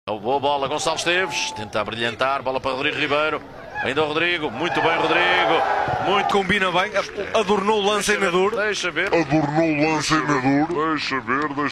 Boa bola, Gonçalo Esteves, tenta brilhantar, bola para Rodrigo Ribeiro. Ainda o Rodrigo, muito bem Rodrigo. Muito combina bem, adornou o lance em Nadur. Deixa ver. Adornou o lance em Nadur. Deixa ver.